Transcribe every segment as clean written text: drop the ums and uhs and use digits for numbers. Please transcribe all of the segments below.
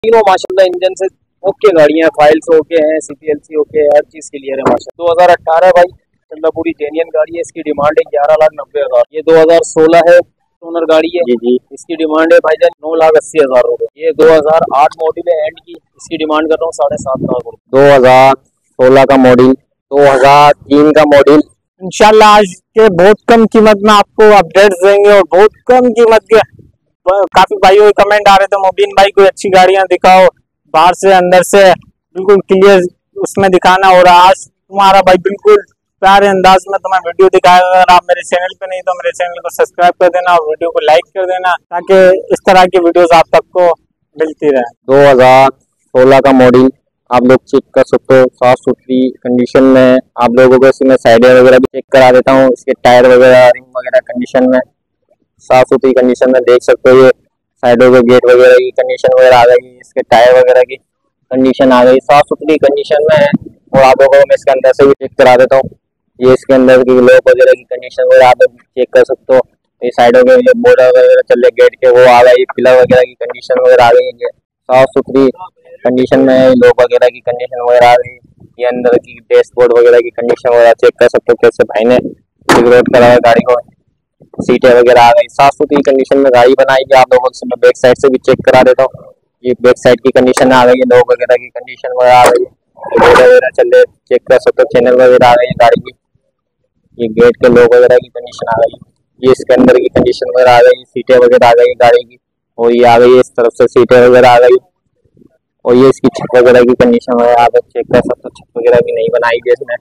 तीनों माशाल्लाह इंजन से ओके गाड़ियां, फाइल्स ओके हैं, CPLC ओके है, हर चीज क्लियर है माशाल्लाह। 2018 भाई माशाल्लाह पूरी जेन्युइन गाड़ी है। इसकी डिमांड है 11,90,000। ये 2016 है, ओनर गाड़ी है जी। इसकी डिमांड है भाईजान 9,80,000 रुपए। ये 2008 मॉडल है एंड की, इसकी डिमांड कर रहा हूँ 7,500 रुपए। 2016 का मॉडल, 2003 का मॉडल। इंशाल्लाह आज के बहुत कम कीमत में आपको अपडेट्स देंगे और बहुत कम कीमत के। काफी भाइयों के कमेंट आ रहे थे मोबिन भाई कोई अच्छी गाड़ियां दिखाओ, बाहर से अंदर से बिल्कुल क्लियर उसमें दिखाना। और आज तुम्हारा भाई बिल्कुल प्यारे अंदाज में तुम्हें वीडियो दिखाएगा। अगर आप मेरे चैनल पे नहीं तो मेरे चैनल को सब्सक्राइब कर देना और वीडियो को लाइक कर देना ताकि इस तरह की वीडियोस आप तक को मिलती रहे। 2016 का मॉडल आप लोग चेक कर सकते हो, साफ सुथरी कंडीशन में। आप लोगों को इसमें साइडें वगैरह भी चेक करा देता हूँ। इसके टायर वगैरह, रिंग वगैरह कंडीशन में साफ सुथरी कंडीशन में देख सकते हो। ये साइडों के गेट वगैरह की कंडीशन वगैरह आ गई, इसके टायर वगैरह की कंडीशन आ गई, साफ सुथरी कंडीशन में है। और आप लोगों को मैं इसके अंदर से भी चेक करा देता हूँ। ये इसके अंदर की लॉक वगैरह की कंडीशन वगैरह आप लोग चेक कर सकते हो। ये साइडों के ये बॉर्डर वगैरह चल रहे गेट के वो आ गई, पिलर वगैरह की कंडीशन वगैरह आ गई है, साफ सुथरी कंडीशन में। लॉक वगैरह की कंडीशन वगैरह आ गई। ये अंदर की डैशबोर्ड वगैरह की कंडीशन वगैरह चेक कर सकते हो कैसे भाई ने रिग्रेट करा है गाड़ी को। सीटें वगैरह आ गई, साफ सुथरी कंडीशन में गाड़ी बनाई है। आप लोगों से मैं बैक साइड से भी चेक करा देता हूँ। ये बैक साइड की कंडीशन आ गई है, लॉक वगैरह की कंडीशन वगैरह आ गई है, वगैरह चल रहे चेक कर सकते हो। चैनल वगैरह आ गई है गाड़ी की। ये गेट के लॉक वगैरह की कंडीशन आ गई। ये इसके अंदर की कंडीशन वगैरह आ गई, सीटें वगैरह आ गई गाड़ी की। और ये आ गई इस तरफ से सीटें वगैरह आ गई। और ये इसकी छत वगैरह की कंडीशन वगैरह आप चेक कर सकते हो। छत वगैरह भी नहीं बनाई है इसमें।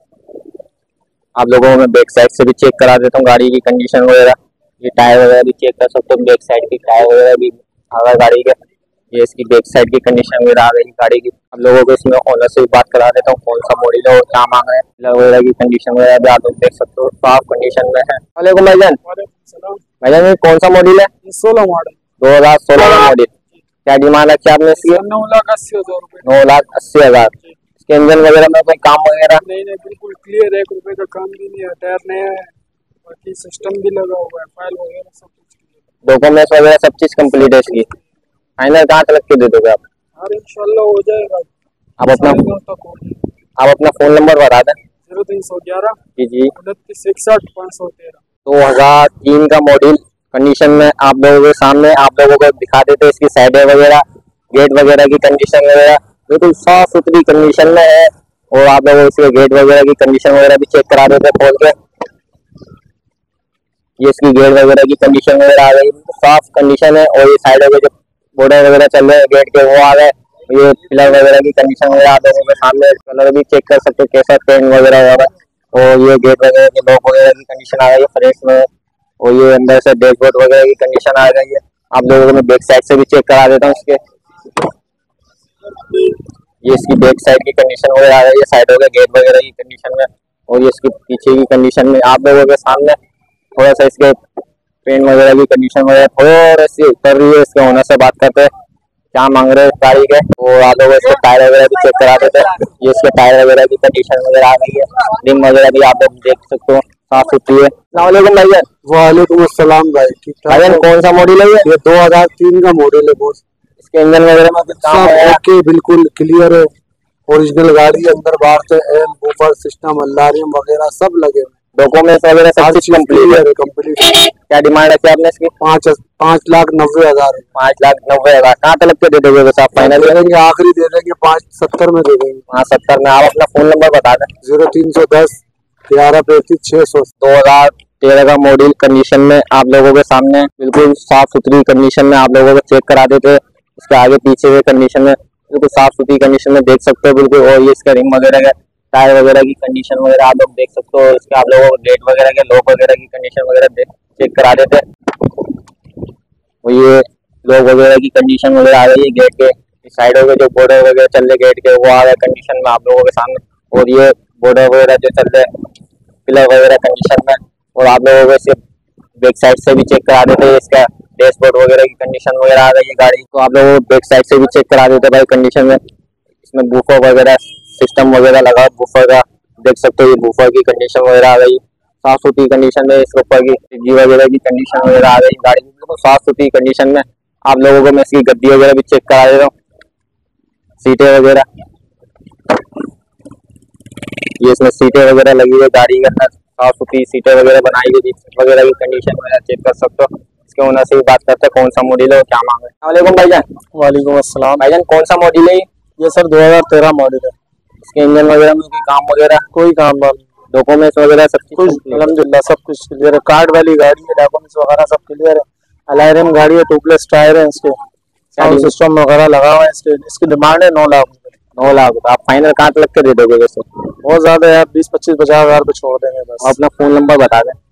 आप लोगों को मैं बैक साइड से भी चेक करा देता हूँ गाड़ी की कंडीशन वगैरह। ये टायर वगैरह भी चेक कर सकते हो, बैक साइड की टायर वगैरह भी आ गया गाड़ी के। ये इसकी बैक साइड की कंडीशन वगैरह आ गई गाड़ी की। आप लोगों को इसमें ओनर से भी बात करा देता हूँ कौन सा मॉडल है और क्या मांग रहे हैं। वगैरह की कंडीशन वगैरह भी आप लोग देख सकते हो, साफ कंडीशन में है। वालेकुम भाईजान। भाईजान ये कौन सा मॉडल है? 16 मॉडल, 2016 का मॉडल। क्या डिमांड रखी आपने इसकी? 9,80,000 रुपए। 9,80,000। इसके इंजन वगैरह में कोई काम वगैरह? नहीं, बिल्कुल क्लियर है, 1 रुपए का काम भी नहीं है, टायर नया है, बाकी सिस्टम भी लगा हुआ है, फाइल वगैरह सब कुछ, डॉक्यूमेंट्स वगैरह सब चीज कंप्लीट है इसकी। फाइनल कहाँ तक के दे दोगे आप? और इंशाल्लाह हो जाएगा। आप अपना फोन नंबर बता दें। 0311 जी 2961 513। 2003 का मॉडल कंडीशन में आप लोगों के सामने आप लोगों को दिखा देते इसकी साइडें वगैरह, गेट वगैरह की कंडीशन वगैरह बिल्कुल साफ सुथरी कंडीशन में है। और आप लोगों को इसके गेट वगैरह की कंडीशन वगैरह भी चेक करा देते खोल के। ये इसकी गेट वगैरह की कंडीशन वगैरह आ गई, साफ कंडीशन है। और ये साइडों के जो बॉर्डर वगैरह चल रहे हैं गेट के वो आ गए। ये पिलर वगैरह की कंडीशन वगैरह आप लोगों के सामने, कलर भी चेक कर सकते हो कैसा पेंट वगैरह होगा। और ये गेट वगैरह के लॉक वगैरह की कंडीशन आ गई है फ्रेश में। और ये अंदर से डैशबोर्ड वगैरह की कंडीशन आ गई है। आप लोगों को मैं बैक साइड से भी चेक करा देता हूँ इसके। ये इसकी बैक साइड की कंडीशन वगैरह आ गई है, साइडों के गेट वगैरह की कंडीशन में। और ये इसकी पीछे की कंडीशन में आप लोगों के सामने थोड़ा सा इसके पेंट वगैरह की कंडीशन वगैरह थोड़ा सी उतर रही है। इसके ओनर से बात करते हैं क्या मांग रहे हैं गाड़ी के। तो आप लोग इसके टायर वगैरह भी चेक करा देते हैं। ये इसके टायर वगैरह की कंडीशन वगैरह आ गई है, रिम वगैरह भी आप लोग देख सकते हो साफ सुथरी है। वालेकुम भैया। वालेकुम अस्सलाम भाई, ठीक ठाक। भाईजान कौन सा मॉडल है ये? 2003 का मॉडल है बॉस। इसके इंजन वगैरह में काम है ओके, बिल्कुल क्लियर है, ओरिजिनल गाड़ी है, अंदर बाहर से एम बूफर सिस्टम अलार्म वगैरह सब लगे हुए, डॉक्यूमेंट्स वगैरह सब कुछ कंप्लीट है। कंप्लीट। क्या डिमांड है क्या आपने इसकी? 5,90,000। 5,90,000। कहाँ तक के दे दोगे बस आप फाइनल? दे देंगे, आखिरी दे देंगे 5,70 में दे देंगे। 5,70 में। आप अपना फोन नंबर बता दें। 0310 1135 600। 2013 का मॉडल कंडीशन में आप लोगों के सामने बिल्कुल साफ सुथरी कंडीशन में आप लोगों को चेक करा देते। इसके आगे पीछे के कंडीशन में बिल्कुल साफ सुथरी कंडीशन में देख सकते हो बिल्कुल। और ये इसका रिम वगैरह का टायर वगैरह की कंडीशन वगैरह आप लोग देख सकते हो। इसके आप लोगों को गेट वगैरह के लॉक वगैरह की कंडीशन वगैरह चेक करा देते। और ये लॉक वगैरह की कंडीशन वगैरह आ गई है गेट के साइडों के जो बॉर्डर वगैरह चल रहे गेट के वो आ गए कंडीशन में आप लोगों के सामने। और ये बॉर्डर वगैरह जो चल रहे पिलर वगैरह कंडीशन में। और आप लोगों को इसे बैक साइड से भी चेक करा देते हैं। इसका डैशबोर्ड वगैरह की कंडीशन वगैरह आ गई है गाड़ी, तो आप लोगों को बैक साइड से भी चेक करा देते भाई कंडीशन में। इसमें बूफर वगैरह सिस्टम वगैरह लगा बूफर का, देख सकते हो। ये बूफर की कंडीशन वगैरह आ गई साफ सुथरी कंडीशन में। इसके ऊपर की जी वगैरह की कंडीशन वगैरह आ गई गाड़ी की, तो साफ सुथरी कंडीशन में। आप लोगों को मैं इसकी गद्दी वगैरह भी चेक करा दे रहा हूँ। सीटें वगैरह, ये इसमें सीटें वगैरह लगी हुई है, गाड़ी के अंदर साफ सुथरी सीटें वगैरह बनाई हुई, वगैरह की कंडीशन वगैरह चेक कर सकते हो। इसके ओनर से भी बात करते हैं कौन सा मॉडल है और क्या मांग है। वालेकुम भाईजान। वालेकुम अस्सलाम। भाईजान कौन सा मॉडल है ये सर 2013 मॉडल है। इसके इंजन वगैरह में कोई काम वगैरह, कोई काम वाम डॉक्यूमेंट्स वगैरह सब कुछ अल्हम्दुलिल्लाह सब कुछ क्लियर है। कार्ड वाली गाड़ी है, डॉक्यूमेंट्स वगैरह सब क्लियर है। अलायरन गाड़ी है, ट्यूबलेस टायर है, इसके साउंड सिस्टम वगैरह लगा हुआ है। इसकी डिमांड है 9 लाख। 9 लाख। आप फाइनल कहाँ तक के दे दोगे वैसे? बहुत ज्यादा है, 20-25-50 हज़ार पे छोड़ देंगे बस। अपना फोन नंबर बता दें।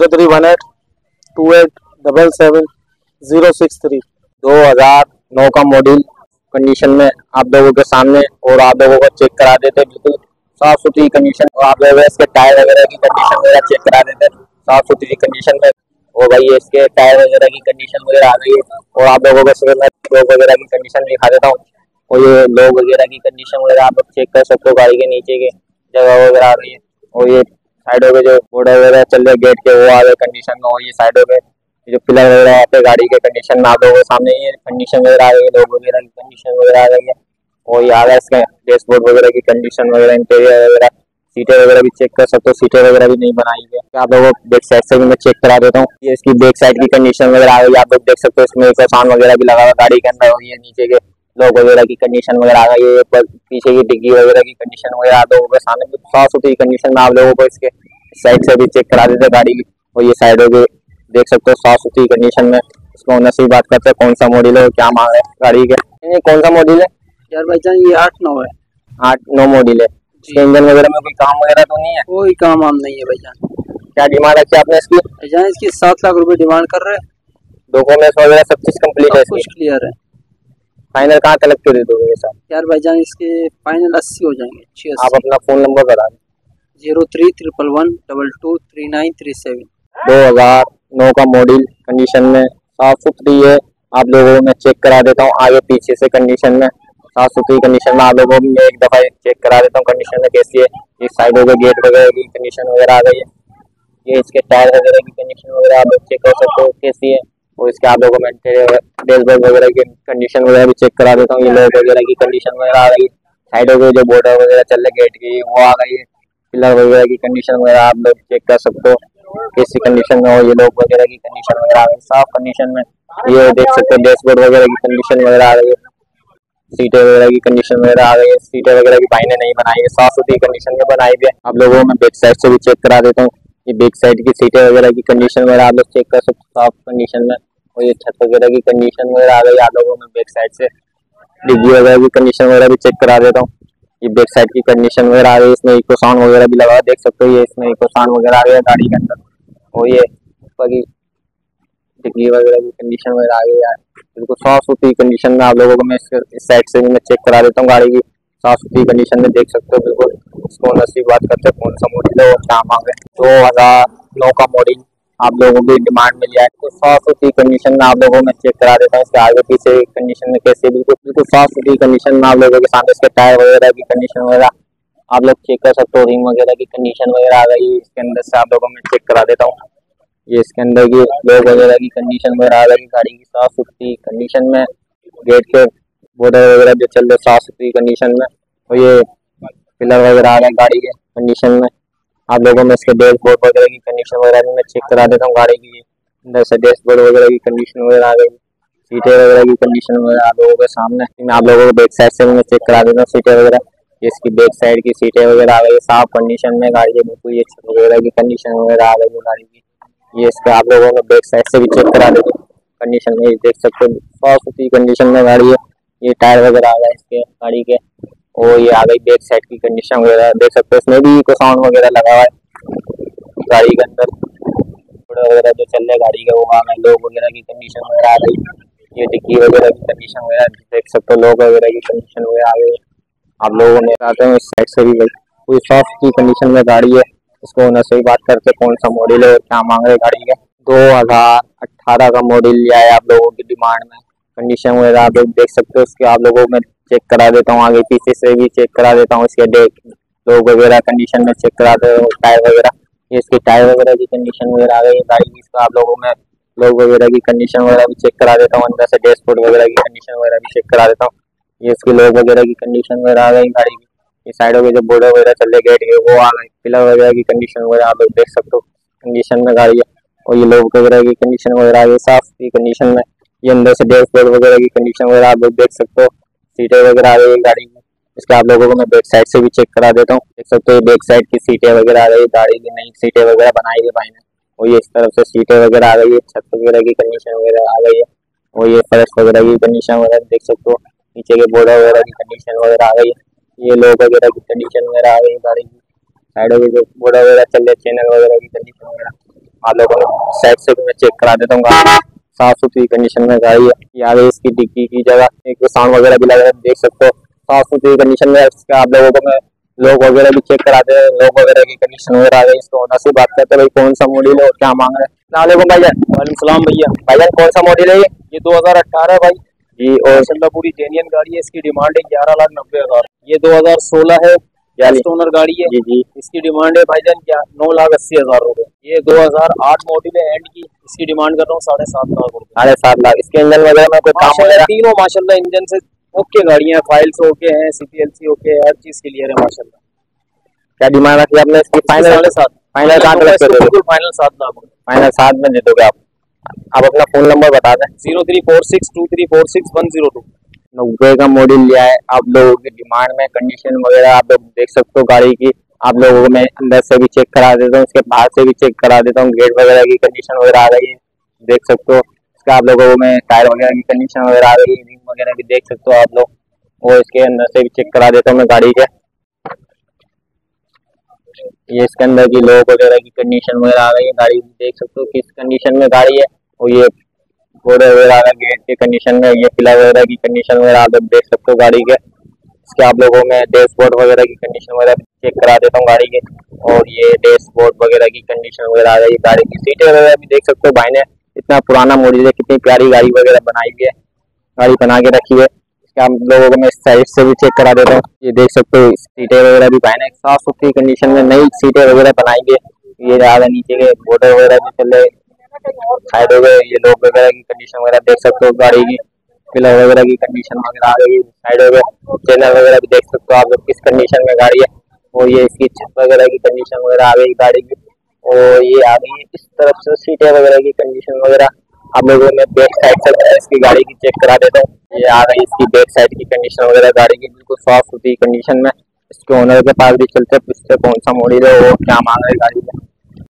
03182877-063। 2009 का मॉडल कंडीशन में आप लोगों के सामने, और आप लोगों को चेक करा देते बिल्कुल साफ सुथरी कंडीशन, और आप लोग इसके टायर वगैरह की कंडीशन वगैरह चेक करा देते साफ सुथरी कंडीशन में। और भाई इसके टायर वगैरह की कंडीशन वगैरह आ गई है, और आप लोगों को सिर्फ मैं लोग वगैरह की कंडीशन दिखा देता हूँ। और ये लोग वगैरह की कंडीशन वगैरह आप लोग चेक कर सकते हो, गाड़ी के नीचे के जगह वगैरह आ गई है। और ये साइडों पे जो बॉर्डर वगैरह चल रहे गेट के, वो आ गए कंडीशन में। और ये साइडों पे जो पिलर वगैरह आते हैं गाड़ी के कंडीशन में, आप लोगों के सामने ये कंडीशन वगैरह आ गई है, लोग वगैरह की कंडीशन वगैरह आ गई है। और ये आ गया इसका डैशबोर्ड वगैरह की कंडीशन वगैरह, इंटीरियर वगैरह, सीटें वगैरह भी चेक कर सकते हो। सीटें वगैरह भी नहीं बनाई है, आप लोगों को बैक साइड से भी मैं चेक करा देता हूँ। ये इसकी बैक साइड की कंडीशन वगैरह आ गई, आप लोग देख सकते हो। इसमें एक साउंड वगैरह भी लगा हुआ गाड़ी के अंदर। और ये नीचे के लोग वगैरह की कंडीशन वगैरह आ गई है, पीछे की डिग्गी वगैरह की कंडीशन वगैरह आप लोगों के सामने साफ सुथरी कंडीशन में आप लोगों को इसके साइड से भी चेक करा देते गाड़ी की। और ये साइड हो देख सकते हो साफ सुथरी कंडीशन में। इसको ओनर से बात करते हैं कौन सा मॉडल है और क्या मांग है गाड़ी के। ये कौन सा मॉडल है यार भाईजान? ये 8-9 है। 8-9 मॉडल है। इसके इंजन वगैरह में कोई काम वगैरह तो नहीं है? कोई काम वाम नहीं है भाईजान। क्या डिमांड रखी आपने इसकी? भाईजान इसकी 7 लाख रुपए डिमांड कर रहे हैं। डॉक्यूमेंट्स वगैरह सब चीज कंप्लीट है, कुछ क्लियर है। फाइनल कहाँ तक के दे दोगे सर? यार भाईजान इसके फाइनल 80 हो जाएंगे। 86। आप अपना फोन नंबर बता दें। 0311122937। 2009 का मॉडल कंडीशन में साफ सुथरी है, आप लोगों को मैं चेक करा देता हूँ आगे पीछे से कंडीशन में। साफ सुथरी कंडीशन में आप लोगों को मैं एक दफा चेक करा देता हूँ कंडीशन में कैसी है। इस साइडों के गेट वगैरह की कंडीशन वगैरह आ गई है। ये इसके टायर वगैरह की कंडीशन वगैरह आप लोग चेक कर सकते हो कैसी है। और इसके आप लोगों को मैं डैशबोर्ड वगैरह की कंडीशन वगैरह भी चेक करा देता हूँ। ये लोग वगैरह की कंडीशन वगैरह आ गई है। साइडों के जो बॉर्डर वगैरह चल रहे गेट की, वो आ गई है। पिलर वगैरह की कंडीशन वगैरह आप लोग चेक कर सकते हो कैसी कंडीशन में। और ये लोग वगैरह की कंडीशन वगैरह आ गई साफ कंडीशन में। ये देख सकते हो डैशबोर्ड वगैरह की कंडीशन वगैरह आ गई है। सीटें वगैरह की कंडीशन वगैरह आ गई है। सीटें वगैरह की भाई ने नहीं बनाई है, साफ सुथरी कंडीशन में बनाई हुई है। आप लोगों को मैं बैक साइड से भी चेक करा देता हूँ। ये बैक साइड की सीटें वगैरह की कंडीशन वगैरह आप लोग चेक कर सकते हो साफ कंडीशन में। और ये छत वगैरह की कंडीशन वगैरह आ गई आप लोगों में बैक साइड से। डिग्गी वगैरह की कंडीशन वगैरह भी चेक करा देता हूँ। ये बैक साइड की कंडीशन वगैरह आ गई, इसमें इको साउंड वगैरह भी लगा हुआ देख सकते हो। ये इसमें इको साउंड वगैरह आ गया गाड़ी के अंदर। और ये ऊपर की डिग्गी वगैरह की कंडीशन वगैरह आ गई यार, बिल्कुल साफ सुथरी कंडीशन में। आप लोगों को मैं इस साइड से भी मैं चेक करा देता हूँ गाड़ी की साफ सुथरी कंडीशन में देख सकते हो बिल्कुल। इसको ओनर से बात करते हैं कौन सा मॉडल है और क्या मांग है। 2009 का मॉडल आप लोगों की डिमांड में लिया है, तो साफ सुथरी कंडीशन में आप लोगों को मैं चेक करा देता हूँ। इसके आगे पीछे कंडीशन में कैसे बिल्कुल बिल्कुल साफ सुथरी कंडीशन में आप लोगों के सामने। इसके टायर वगैरह की कंडीशन वगैरह आप लोग चेक कर सकते हो। रिंग वगैरह की कंडीशन वगैरह आ गई इसके अंदर से, आप लोगों को मैं चेक करा देता हूँ। ये इसके अंदर की लोग वगैरह की कंडीशन वगैरह आ गई गाड़ी की साफ सुथरी कंडीशन में। गेट के बॉर्डर वगैरह जो चल रहे साफ सुथरी कंडीशन में। और ये पिलर वगैरह आ गए गाड़ी के कंडीशन में। आप लोगों में इसके डैशबोर्ड वगैरह की कंडीशन वगैरह भी मैं चेक करा देता हूँ गाड़ी की। अंदर से डैशबोर्ड वगैरह की कंडीशन वगैरह आ गई। सीटें वगैरह की कंडीशन वगैरह आप लोगों के सामने। मैं आप लोगों को बैक साइड से भी मैं चेक करा देता हूँ सीटें वगैरह। इसकी बैक साइड की सीटें वगैरह आ गई साफ कंडीशन में गाड़ी के बिल्कुल। ये छत वगैरह की कंडीशन वगैरह आ गई गाड़ी की। ये इसका आप लोगों को बैक साइड से भी चेक करा देते कंडीशन में। देख सकते हो साफ सुथरी कंडीशन में गाड़ी है। ये टायर वगैरह आ गए इसके गाड़ी के। और ये आ गई बैक साइड की कंडीशन वगैरह देख सकते हो। इसमें भी इको साउंड वगैरह लगा हुआ है गाड़ी के अंदर। वगैरह जो चल रहे गाड़ी के वो आ गए। लोग वगैरह की कंडीशन वगैरह आ गई। ये डिक्की वगैरह की कंडीशन वगैरह देख सकते हो। लोग वगैरह की कंडीशन वगैरह आ गई। आप लोगों ने आते हैं इस साइड से भी कोई सॉफ्ट की कंडीशन में गाड़ी है। इसको ओनर से ही बात करते कौन सा मॉडल है और क्या मांग रहे गाड़ी के। 2018 का मॉडल लिया है आप लोगों की डिमांड में। कंडीशन वगैरह आप लोग देख सकते हो। उसके आप लोगों में चेक करा देता हूँ, आगे पीछे से भी चेक करा देता हूँ। इसके लोग वगैरह कंडीशन में चेक करा दे टायर वगैरह। ये इसके टायर वगैरह की कंडीशन वगैरह आ गई गाड़ी की। इसका आप लोगों में लोग वगैरह की कंडीशन वगैरह भी चेक करा देता हूँ। अंदर से डैशबोर्ड वगैरह की कंडीशन वगैरह भी चेक करा देता हूँ। ये इसके लोग वगैरह की कंडीशन वगैरह आ गई गाड़ी की। ये साइडों के जो बॉर्डर वगैरह चल रहे गेट के वो आ गए, पिलर वगैरह की कंडीशन वगैरह आप लोग देख सकते हो कंडीशन में गाड़ी है। और ये लोग वगैरह की कंडीशन वगैरह आ गई साफ सुथरी कंडीशन में। ये अंदर से डैशबोर्ड वगैरह की कंडीशन वगैरह आप लोग देख सकते हो, सीटें वगैरह आ गई है गाड़ी की। इसके आप लोगों को मैं बैक साइड से भी चेक करा देता हूँ, देख सकते हो बैक साइड की सीटें वगैरह आ गई, गाड़ी की नई सीटें वगैरह बनाई है भाई ने। और ये इस तरफ से सीटें वगैरह आ गई है, छत वगैरह की कंडीशन वगैरह आ गई है। और ये फर्श वगैरह की कंडीशन वगैरह देख सकते हो, नीचे के बॉर्डर वगैरह की कंडीशन वगैरह आ गई है। ये लोग वगैरह की कंडीशन वगैरह आ गई है गाड़ी की। साइडों के जो बॉर्डर वगैरह चल रहे चैनल वगैरह की कंडीशन वगैरह आप लोगों को साइड से भी मैं चेक करा देता हूँ। साफ सुथरी कंडीशन में गाड़ी है। ये आ गई इसकी डिक्की की जगह, एक साउंड वगैरह भी लगा है देख सकते हो, साफ सुथरी कंडीशन में। इसके आप लोगों को मैं लोग वगैरह भी चेक कराते हैं, लोग वगैरह की कंडीशन वगैरह आ गई। इसको ओनर से बात करते हैं, भाई कौन सा मॉडल है और क्या मांग रहे हैं। सलाम भाईजान। वालेकुम सलाम भैया। भाईजान कौन सा मॉडल है ये? ये 2018 है भाई जी। और माशाल्लाह पूरी जेन्युइन गाड़ी है। इसकी डिमांड है 11,90,000। ये 2016 है, फर्स्ट ओनर गाड़ी है। जी जी। इसकी डिमांड है भाईजान क्या 9,80,000 रुपए। ये 2008 मॉडल है एंड की। इसकी डिमांड कर रहा हूँ 7,500,000 रुपए। 7.5 लाख। इसके इंजन वगैरह में कोई काम वगैरह? तीनों माशाल्लाह इंजन से ओके गाड़ियां हैं, फाइल्स ओके हैं, CPLC ओके है, हर चीज क्लियर है माशाल्लाह। क्या डिमांड रखी आपने इसकी? फाइनल 7.5। फाइनल कहाँ तक दे दोगे? फाइनल 7 लाख। फाइनल 7 में दे दोगे आप? अपना फोन नंबर बता दें। 03462346 102। 90 का मॉडल लिया है आप लोगों की डिमांड में। कंडीशन वगैरह आप लोग देख सकते हो गाड़ी की। आप लोगों को मैं अंदर से भी चेक करा देता हूँ, इसके बाहर से भी चेक करा देता हूँ। गेट वगैरह की कंडीशन वगैरह आ गई है देख सकते हो। इसका आप लोगों को मैं टायर वगैरह की कंडीशन वगैरह आ गई है, रिंग वगैरह भी देख सकते हो आप लोग। और इसके अंदर से भी चेक करा देता हूँ मैं गाड़ी के। ये इसके अंदर की लोग वगैरह की कंडीशन वगैरह आ गई है, गाड़ी देख सकते हो किस कंडीशन में गाड़ी है। और ये बॉर्डर वगैरह का गेट की कंडीशन में, ये पिलर वगैरह की कंडीशन वगैरह आप लोग देख सकते हो गाड़ी के। इसके आप लोगों में डैशबोर्ड वगैरह की कंडीशन वगैरह चेक करा देता हूँ गाड़ी के। और ये डैशबोर्ड वगैरह की कंडीशन वगैरह आ गई है गाड़ी की। सीटें वगैरह भी देख सकते हो भाई ने, इतना पुराना मॉडल है, कितनी प्यारी गाड़ी वगैरह बनाई हुई है, गाड़ी बना के रखी है। इसके आप लोगों को मैं साइड से भी चेक करा देता हूँ। ये देख सकते हो सीटें वगैरह भी भाई ने साफ सुथरी कंडीशन में नई सीटें वगैरह बनाई है। ये ज्यादा नीचे के बॉर्डर वगैरह भी चल रहे साइड हो गए। ये लोग वगैरह की कंडीशन वगैरह देख सकते हो गाड़ी की। पिलर वगैरह की कंडीशन वगैरह आ गई साइड हो गए। चैनल वगैरह भी देख सकते हो आप लोग किस कंडीशन में गाड़ी है। और ये इसकी छत वगैरह की कंडीशन वगैरह आ गई गाड़ी की। और ये आ गई इस तरफ से सीटें वगैरह की कंडीशन वगैरह आप लोगों में बैक साइड से इसकी गाड़ी की चेक करा देता हूँ। ये आ गई इसकी बैक साइड की कंडीशन वगैरह गाड़ी की, बिल्कुल साफ सुथरी कंडीशन में। इसके ओनर के पास भी चलते हैं, इससे कौन सा मॉडल है और क्या मांग रहे गाड़ी का।